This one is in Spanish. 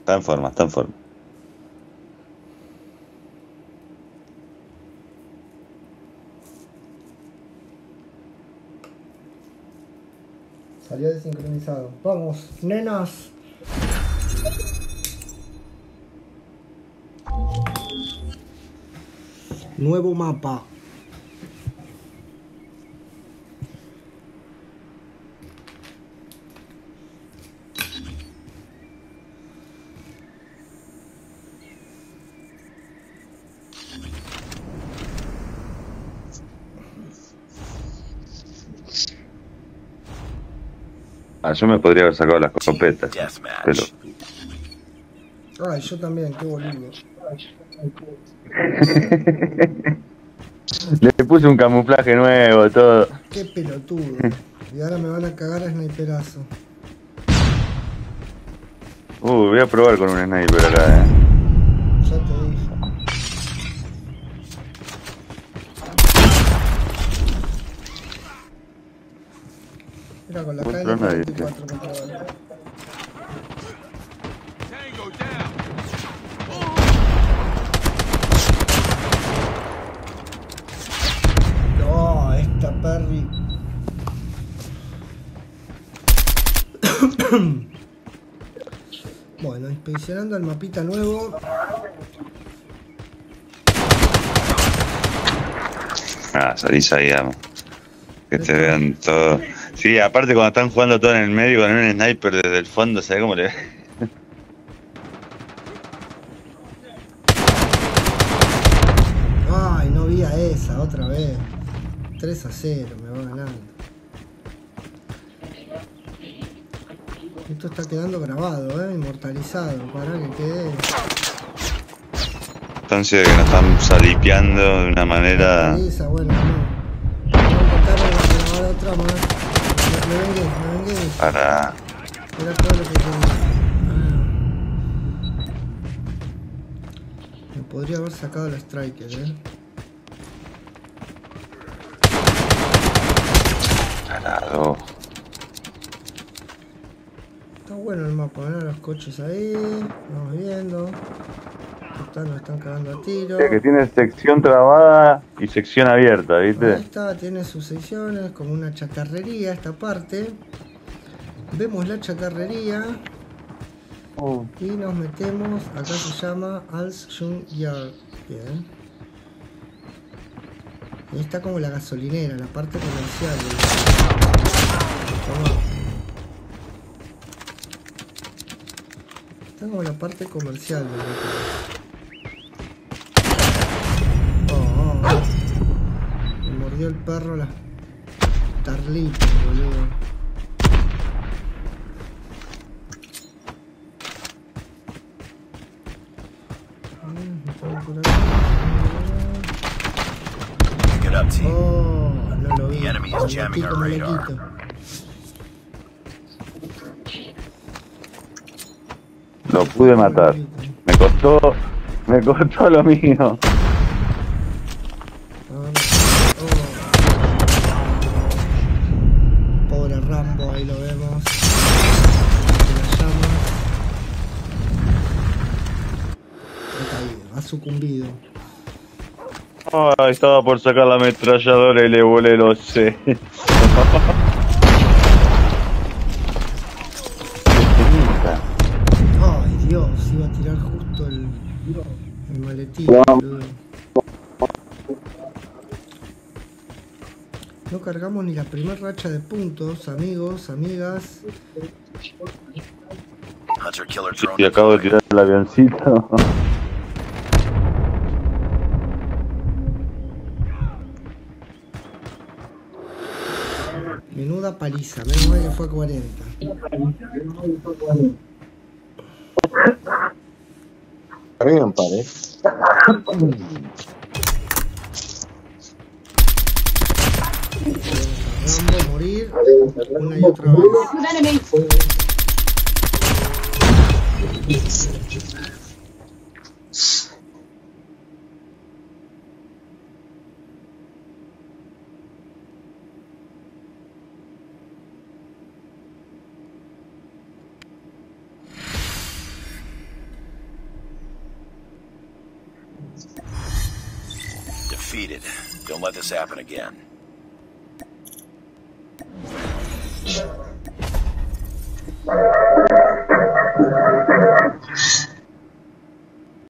Está en forma, está en forma. Salió desincronizado. Vamos, nenas. Nuevo mapa. Yo me podría haber sacado las escopetas, pero... Ay, yo también, qué boludo. Le puse un camuflaje nuevo, todo. Qué pelotudo. Y ahora me van a cagar a sniperazo. Voy a probar con un sniper acá, Ya te dije. Mira, con la KN-44 contra Vale. No, esta Perry. Bueno, inspeccionando el mapita nuevo. Salís ahí, amo. Que te vean todo. Sí, aparte cuando están jugando todo en el medio con un sniper desde el fondo, ¿sabes cómo le ve? Ay, no vi a esa otra vez. 3-0, me va ganando. Esto está quedando grabado, inmortalizado. Para que quede. Entonces que nos están salipeando de una manera... Esa, bueno, no. Voy a intentar grabar otra más. Me vengué. Para... Era todo lo que quería. Me podría haber sacado la striker, Tarado. Está bueno el mapa, los coches ahí. Vamos viendo. Nos están cagando a tiro. Es que tiene sección trabada y sección abierta, ¿viste? Ahí está, tiene sus secciones, como una chatarrería esta parte. Vemos la chatarrería. Y nos metemos, acá se llama Alshun Yard. Bien. Y está como la gasolinera, la parte comercial. Está como la parte comercial del local. Me mordió el perro la tarlita, boludo. Oh, no lo vi. Me lo quito. Lo pude matar. Me costó lo mío. Pobre Rambo, ahí lo vemos. Ha sucumbido. Estaba por sacar la ametralladora y le volé los C. Ay, Dios, iba a tirar justo el maletín, boludo. No cargamos ni la primera racha de puntos, amigos, amigas. Y acabo de tirar el avioncito. Menuda paliza, menos mal que fue 40. Arriba, padre. Rambo morir una y otra vez. defeated. Don't let this happen again.